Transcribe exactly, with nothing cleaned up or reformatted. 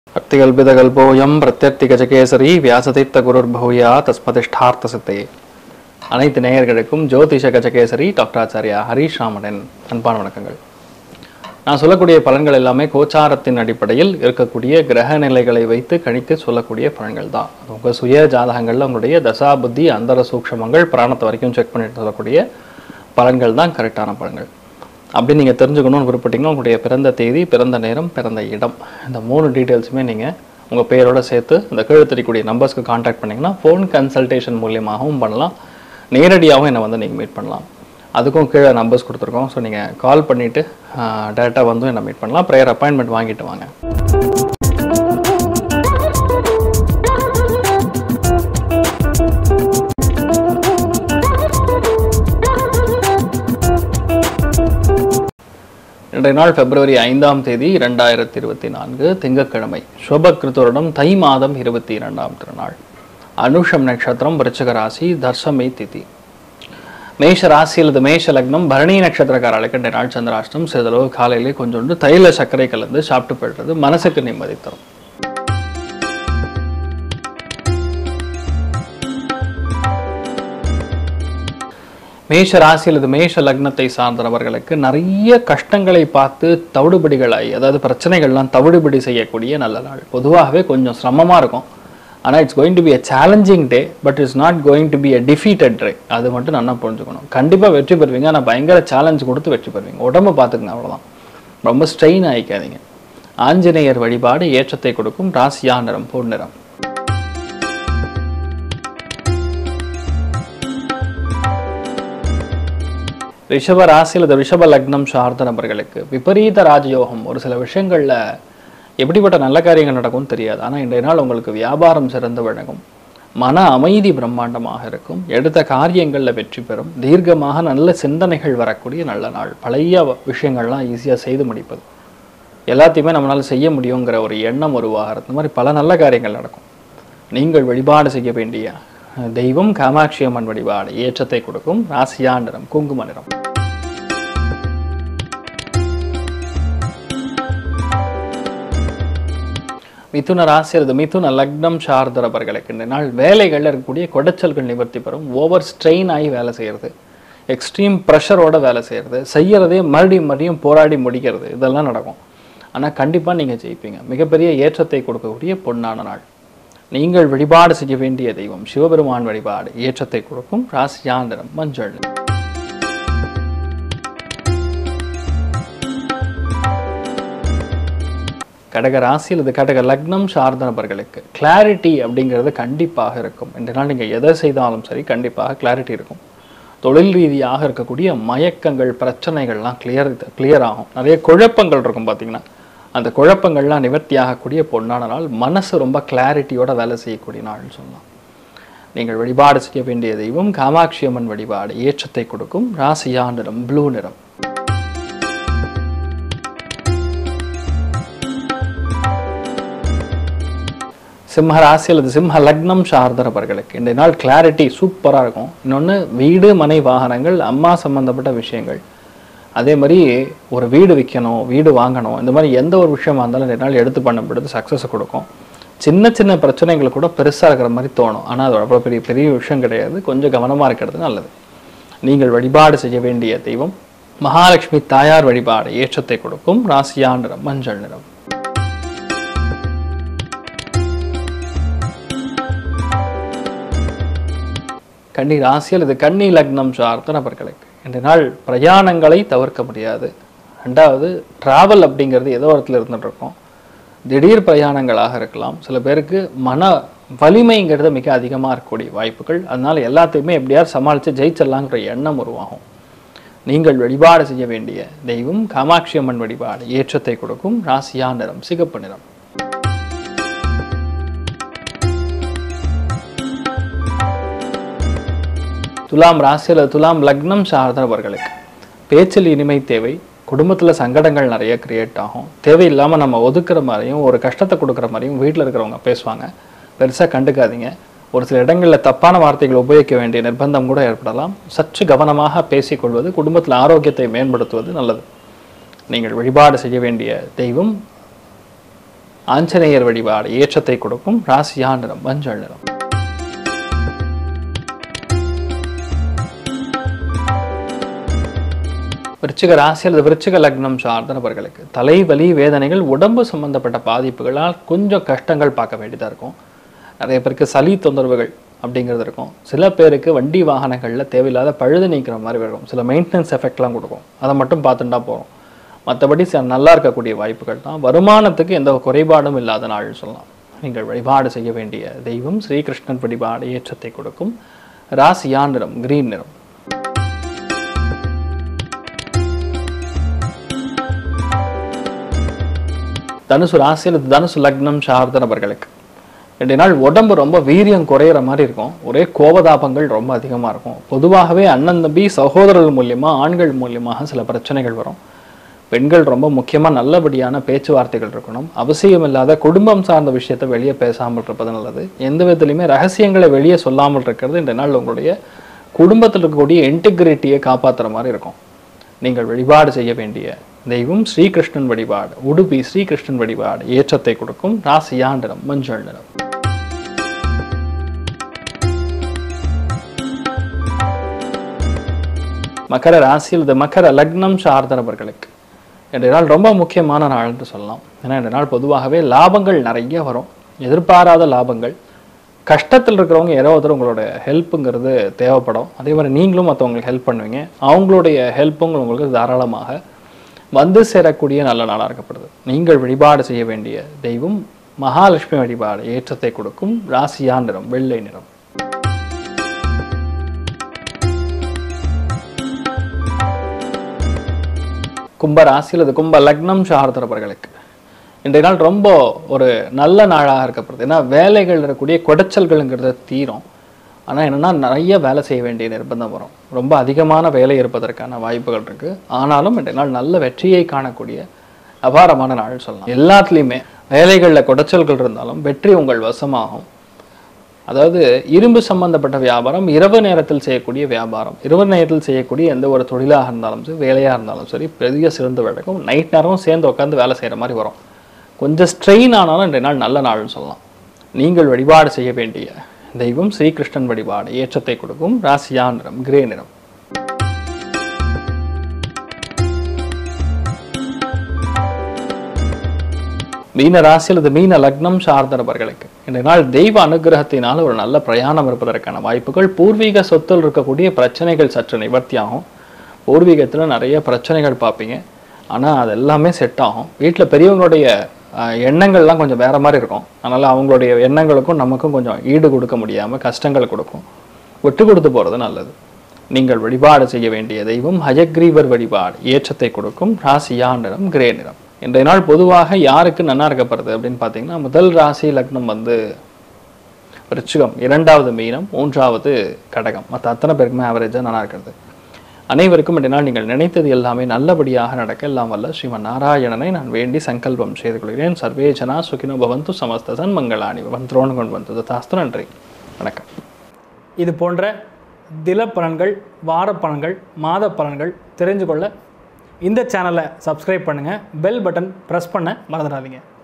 அர்த்திகல்பிதகல்போயம் பிரத்யர்த்திகஜகேசரி வியாசதீர்த்த குருர்பூயா தஸ்மதிஷ்டார்த்த சித்தையே. அனைத்து நேயர்களுக்கும் ஜோதிஷ கஜகேசரி டாக்டர் ஆச்சாரியா ஹரீஷ் ராமனின் அன்பான வணக்கங்கள். நான் சொல்லக்கூடிய பலன்கள் எல்லாமே கோச்சாரத்தின் அடிப்படையில் இருக்கக்கூடிய கிரக நிலைகளை வைத்து கணித்து சொல்லக்கூடிய பலன்கள் தான். உங்கள் சுய ஜாதகங்களில் உங்களுடைய தசா புத்தி அந்தர சூக்ஷமங்கள் பிராணத்தை வரைக்கும் செக் பண்ணிட்டு சொல்லக்கூடிய பலன்கள் தான் கரெக்டான பலன்கள். அப்படி நீங்கள் தெரிஞ்சுக்கணும்னு விருப்பப்பட்டீங்கன்னா உங்களுடைய பிறந்த தேதி, பிறந்த நேரம், பிறந்த இடம், இந்த மூணு டீட்டெயில்ஸுமே நீங்கள் உங்கள் பேரோட சேர்த்து இந்த கீழே தெரியக்கூடிய நம்பர்ஸ்க்கு காண்டாக்ட் பண்ணிங்கன்னா ஃபோன் கன்சல்டேஷன் மூலியமாகவும் பண்ணலாம், நேரடியாகவும் என்னை வந்து நீங்கள் மீட் பண்ணலாம். அதுக்கும் கீழே நம்பர்ஸ் கொடுத்துருக்கோம். ஸோ நீங்கள் கால் பண்ணிவிட்டு டேரெக்டாக வந்து என்னை மீட் பண்ணலாம். ப்ரேயர் அப்பாயின்மெண்ட் வாங்கிட்டு வாங்க. இன்றைய நாள் பிப்ரவரி ஐந்தாம் தேதி இரண்டாயிரத்தி இருபத்தி நான்கு திங்கட்கிழமை, சுபகிருத்துவருடம் தை மாதம் இருபத்தி இரண்டாம் திருநாள், அனுஷம் நட்சத்திரம், விருச்சிக ராசி, தர்சமை திதி. மேஷ ராசி அல்லது மேஷ லக்னம், பரணி நட்சத்திரக்காரர்களுக்கு இன்றைய நாள் சந்திராஷ்டம். சிறிதளவு காலையிலே கொஞ்சோண்டு தைல சர்க்கரை கலந்து சாப்பிட்டு போயிடுறது மனசுக்கு நிம்மதி தரும். மேஷ ராசி அல்லது மேஷ லக்னத்தை சார்ந்தவர்களுக்கு நிறைய கஷ்டங்களை பார்த்து தவிடுபடிகளாய், அதாவது பிரச்சனைகள்லாம் தவிடுபடி செய்யக்கூடிய நல்ல நாள். பொதுவாகவே கொஞ்சம் சிரமமாக இருக்கும், ஆனால் it's going to be a challenging day, but it's not going to be a defeated day. அது மட்டும் நல்லா புரிஞ்சுக்கணும். கண்டிப்பாக வெற்றி பெறுவீங்க, ஆனால் பயங்கர சேலஞ்ச் கொடுத்து வெற்றி பெறுவீங்க. உடம்பு பார்த்துக்குங்க, அவ்வளோதான். ரொம்ப ஸ்ட்ரெயின் ஆகிக்காதீங்க. ஆஞ்சநேயர் வழிபாடு ஏற்றத்தை கொடுக்கும். ராசியா நிறம் பொன்னிறம். ரிஷப ராசி அல்லது ரிஷப லக்னம் சார்ந்த நபர்களுக்கு விபரீத ராஜயோகம். ஒரு சில விஷயங்களில் எப்படிப்பட்ட நல்ல காரியங்கள் நடக்கும்னு தெரியாது, ஆனால் இன்றைய நாள் உங்களுக்கு வியாபாரம் சிறந்து வழங்கும். மன அமைதி பிரம்மாண்டமாக இருக்கும். எடுத்த காரியங்களில் வெற்றி பெறும். தீர்க்கமாக நல்ல சிந்தனைகள் வரக்கூடிய நல்ல நாள். பழைய விஷயங்கள்லாம் ஈஸியாக செய்து முடிப்பது, எல்லாத்தையுமே நம்மளால் செய்ய முடியுங்கிற ஒரு எண்ணம் உருவாகிறது. இந்த மாதிரி பல நல்ல காரியங்கள் நடக்கும். நீங்கள் வழிபாடு செய்ய வேண்டிய தெய்வம் காமாட்சி அம்மன் வழிபாடு ஏற்றத்தை கொடுக்கும். ராசியா நிறம் குங்கும நிறம். மிதுன ராசி அல்லது மிதுன லக்னம் சார்ந்தவர்களுக்கு இந்த நாள் வேலைகளில் இருக்கக்கூடிய குடைச்சல்கள் நிவர்த்தி பெறும். ஓவர் ஸ்ட்ரெயின் ஆகி வேலை செய்கிறது, எக்ஸ்ட்ரீம் ப்ரெஷரோட வேலை செய்கிறது, செய்யறதே மறுபடியும் மறுபடியும் போராடி முடிக்கிறது, இதெல்லாம் நடக்கும். ஆனால் கண்டிப்பாக நீங்கள் ஜெயிப்பீங்க. மிகப்பெரிய ஏற்றத்தை கொடுக்கக்கூடிய பொன்னான நாள். நீங்கள் வழிபாடு செய்ய வேண்டிய தெய்வம் சிவபெருமான் வழிபாடு ஏற்றத்தை கொடுக்கும். ராசியா நிறம் மஞ்சள். கடக ராசி அல்லது கடக லக்னம் சார்ந்த நபர்களுக்கு கிளாரிட்டி அப்படிங்கிறது கண்டிப்பாக இருக்கும். இன்றைய நாள் நீங்கள் எதை செய்தாலும் சரி கண்டிப்பாக கிளாரிட்டி இருக்கும். தொழில் ரீதியாக இருக்கக்கூடிய மயக்கங்கள், பிரச்சனைகள்லாம் கிளியர் கிளியர் ஆகும். நிறைய குழப்பங்கள் இருக்கும் பார்த்தீங்கன்னா, அந்த குழப்பங்கள்லாம் நிவர்த்தி ஆகக்கூடிய பொன்னான நாள். மனசு ரொம்ப கிளாரிட்டியோட வேலை செய்யக்கூடிய நாள்னு சொல்லலாம். நீங்கள் வழிபாடு செய்ய வேண்டிய தெய்வம் காமாட்சி அம்மன் வழிபாடு ஏற்றத்தை கொடுக்கும். ராசியா நிறம் ப்ளூ நிறம். சிம்ம ராசி அல்லது சிம்ம லக்னம் சார்ந்த நபர்களுக்கு இன்றைய நாள் கிளாரிட்டி சூப்பராக இருக்கும். இன்னொன்று, வீடு மனை வாகனங்கள், அம்மா சம்பந்தப்பட்ட விஷயங்கள், அதே மாதிரி ஒரு வீடு விற்கணும், வீடு வாங்கணும், இந்த மாதிரி எந்த ஒரு விஷயமா இருந்தாலும் இந்த நாள் எடுத்து பண்ணப்படுது சக்ஸஸ் கொடுக்கும். சின்ன சின்ன பிரச்சனைகள் கூட பெருசாக இருக்கிற மாதிரி தோணும், ஆனால் அது அவ்வளோ பெரிய பெரிய விஷயம் கிடையாது. கொஞ்சம் கவனமாக இருக்கிறது நல்லது. நீங்கள் வழிபாடு செய்ய வேண்டிய தெய்வம் மகாலட்சுமி தாயார் வழிபாடு ஏற்றத்தை கொடுக்கும். ராசியா நிறம் மஞ்சள் நிறம். கன்னி ராசி அல்லது கன்னி லக்னம் சார்ந்த நபர்களுக்கு இன்றைய நாள் பிரயாணங்களை தவிர்க்க முடியாது. ரெண்டாவது, டிராவல் அப்படிங்கிறது ஏதோ இடத்துல இருந்துட்டு இருக்கும். திடீர் பிரயாணங்களாக இருக்கலாம். சில பேருக்கு மன வலிமைங்கிறது மிக அதிகமாக இருக்கக்கூடிய வாய்ப்புகள். அதனால எல்லாத்தையுமே எப்படியாவது சமாளித்து ஜெயிச்சிடலாங்கிற எண்ணம் உருவாகும். நீங்கள் வழிபாடு செய்ய வேண்டிய தெய்வம் காமாட்சி அம்மன் வழிபாடு ஏற்றத்தை கொடுக்கும். ராசியா நிறம் சிகப்பு நிறம். துலாம் ராசி அல்லது துலாம் லக்னம் சார்ந்தவர்களுக்கு பேச்சில் இனிமை தேவை. குடும்பத்தில் சங்கடங்கள் நிறைய கிரியேட் ஆகும். தேவையில்லாமல் நம்ம ஒதுக்குற மாதிரியும் ஒரு கஷ்டத்தை கொடுக்குற மாதிரியும் வீட்டில் இருக்கிறவங்க பேசுவாங்க. பெருசாக கண்டுக்காதீங்க. ஒரு சில இடங்களில் தப்பான வார்த்தைகள் உபயோகிக்க வேண்டிய நிர்பந்தம் கூட ஏற்படலாம். சற்று கவனமாக பேசிக்கொள்வது குடும்பத்தில் ஆரோக்கியத்தை மேம்படுத்துவது நல்லது. நீங்கள் வழிபாடு செய்ய வேண்டிய தெய்வம் ஆஞ்சநேயர் வழிபாடு ஏற்றத்தை கொடுக்கும். ராசியா நிறம் மஞ்சள் நிறம். விருச்சிக ராசி அல்லது விருச்சிக லக்னம் சார்ந்த நபர்களுக்கு தலைவலி வேதனைகள் உடம்பு சம்பந்தப்பட்ட பாதிப்புகளால் கொஞ்சம் கஷ்டங்கள் பார்க்க வேண்டியதாக இருக்கும். நிறைய பேருக்கு சளி தொந்தரவுகள் அப்படிங்கிறது இருக்கும். சில பேருக்கு வண்டி வாகனங்களில் தேவையில்லாத பழுது நீக்கிற மாதிரி வரும். சில மெயின்டெனன்ஸ் எஃபெக்ட்லாம் கொடுக்கும். அதை மட்டும் பார்த்துட்டா போகிறோம். மற்றபடி நல்லா இருக்கக்கூடிய வாய்ப்புகள் தான். வருமானத்துக்கு எந்த குறைபாடும் இல்லாத நாள் சொல்லலாம். நீங்கள் வழிபாடு செய்ய வேண்டிய தெய்வம் ஸ்ரீகிருஷ்ணன் வழிபாடு ஏற்றத்தை கொடுக்கும். ராசியா நிறம் கிரீன் நிறம். தனுசு ராசி அல்லது தனுசு லக்னம் சார்ந்த நபர்களுக்கு ரெண்டு நாள் உடம்பு ரொம்ப வீரியம் குறையிற மாதிரி இருக்கும். ஒரே கோபதாபங்கள் ரொம்ப அதிகமாக இருக்கும். பொதுவாகவே அண்ணன் தம்பி சகோதரர்கள் மூலியமாக ஆண்கள் மூலியமாக சில பிரச்சனைகள் வரும். பெண்கள் ரொம்ப முக்கியமாக நல்லபடியான பேச்சுவார்த்தைகள் இருக்கணும். அவசியம் இல்லாத குடும்பம் சார்ந்த விஷயத்தை வெளியே பேசாமல் இருப்பது நல்லது. எந்த விதத்துலையுமே ரகசியங்களை வெளியே சொல்லாமல் இருக்கிறது இந்த நாள் உங்களுடைய குடும்பத்தில் இருக்கக்கூடிய இன்டெகிரிட்டியை காப்பாற்றுற மாதிரி இருக்கும். நீங்கள் வழிபாடு செய்ய வேண்டிய தெய்வம் ஸ்ரீகிருஷ்ணன் வழிபாடு உடுப்பி ஸ்ரீகிருஷ்ணன் வழிபாடு ஏற்றத்தை கொடுக்கும். ராசியா நிறம் மஞ்சள் நிறம். மகர ராசி அல்லது மகர லக்னம் சார்ந்த நபர்களுக்கு இன்றைய நாள் ரொம்ப முக்கியமான நாள் என்று சொல்லலாம். ஏன்னா இந்த நாள் பொதுவாகவே லாபங்கள் நிறைய வரும். எதிர்பாராத லாபங்கள். கஷ்டத்தில் இருக்கிறவங்க யாரோ ஒருத்தர் உங்களோட ஹெல்ப்புங்கிறது தேவைப்படும். அதே மாதிரி நீங்களும் மற்றவங்களுக்கு ஹெல்ப் பண்ணுவீங்க. அவங்களுடைய ஹெல்ப்பும் உங்களுக்கு தாராளமாக வந்து சேரக்கூடிய நல்ல நாளாக இருக்கப்படுது. நீங்கள் வழிபாடு செய்ய வேண்டிய தெய்வம் மகாலட்சுமி வழிபாடு ஏற்றத்தை கொடுக்கும். ராசியா நிறம் வெள்ளை நிறம். கும்ப ராசி அல்லது கும்ப லக்னம் சார்ந்தவர்களுக்கு இன்றைய நாள் ரொம்ப ஒரு நல்ல நாளாக இருக்கப்படுது. ஏன்னா வேலைகள் இருக்கக்கூடிய குடைச்சல்கள்ங்கிறத தீரும். ஆனால் என்னென்னா நிறைய வேலை செய்ய வேண்டிய நிர்பந்தம் வரும். ரொம்ப அதிகமான வேலை இருப்பதற்கான வாய்ப்புகள் இருக்குது. ஆனாலும் இன்றைய நாள் நல்ல வெற்றியை காணக்கூடிய அபாரமான நாள் சொல்லலாம். எல்லாத்துலேயுமே வேலைகளில் குடைச்சல்கள் இருந்தாலும் வெற்றி உங்கள் வசமாகும். அதாவது இரும்பு சம்பந்தப்பட்ட வியாபாரம், இரவு நேரத்தில் செய்யக்கூடிய வியாபாரம், இரவு நேரத்தில் செய்யக்கூடிய எந்த ஒரு தொழிலாக இருந்தாலும் சரி, வேலையாக இருந்தாலும் சரி, பெரிய சிறந்து விளக்கும். நைட் நேரமும் சேர்ந்து உட்காந்து வேலை செய்கிற மாதிரி வரும். கொஞ்சம் ஸ்ட்ரெயின் ஆனாலும் இன்றைய நாள் நல்ல நாள்னு சொல்லலாம். நீங்கள் வழிபாடு செய்ய வேண்டிய தெய்வம் ஸ்ரீகிருஷ்ணன் வழிபாடு ஏற்றத்தை கொடுக்கும். ராசியா நிறம் கிரே நிறம். மீன ராசி அல்லது மீன லக்னம் சார்ந்த நபர்களுக்கு இன்றைய நாள் தெய்வ அனுகிரகத்தினால் ஒரு நல்ல பிரயாணம் இருப்பதற்கான வாய்ப்புகள். பூர்வீக சொத்தில் இருக்கக்கூடிய பிரச்சனைகள் சற்று நிவர்த்தியாகும். பூர்வீகத்தில் நிறைய பிரச்சனைகள் பார்ப்பீங்க. ஆனால் அது எல்லாமே செட் ஆகும். வீட்டில் பெரியவங்களுடைய எண்ணங்கள்லாம் கொஞ்சம் வேற மாதிரி இருக்கும். அதனால் அவங்களுடைய எண்ணங்களுக்கும் நமக்கும் கொஞ்சம் ஈடு கொடுக்க முடியாமல் கஷ்டங்கள் கொடுக்கும். விட்டு கொடுத்து போகிறது நல்லது. நீங்கள் வழிபாடு செய்ய வேண்டிய தெய்வம் ஹயக்ரீவர் வழிபாடு ஏற்றத்தை கொடுக்கும். ராசியா நிறம் கிரே நிறம். இன்றைய நாள் பொதுவாக யாருக்கு நன்னா இருக்கப்படுது அப்படின்னு பார்த்தீங்கன்னா, முதல் ராசி லக்னம் வந்து விருச்சிகம், இரண்டாவது மீனம், மூன்றாவது கடகம். மற்ற அத்தனை பேருக்குமே ஆவரேஜாக நல்லா இருக்கிறது. அனைவருக்கும் இன்றைய நாள் நீங்கள் நினைத்தது எல்லாமே நல்லபடியாக நடக்க எல்லாம் வல்ல ஸ்ரீமன் நாராயணனை நான் வேண்டி சங்கல்பம் செய்து கொள்கிறேன். சர்வே ஜனா சுகினோ பவந்து சமஸ்த சன்மங்களாணி பவந்தோன்னு கொண்டு வந்தது தாஸ்து. நன்றி, வணக்கம். இது போன்ற தில பலன்கள், வார பலன்கள், மாத பலன்கள் தெரிஞ்சு கொள்ள இந்த சேனலை சப்ஸ்கிரைப் பண்ணுங்கள். பெல் பட்டன் ப்ரெஸ் பண்ண மறந்துடாதீங்க.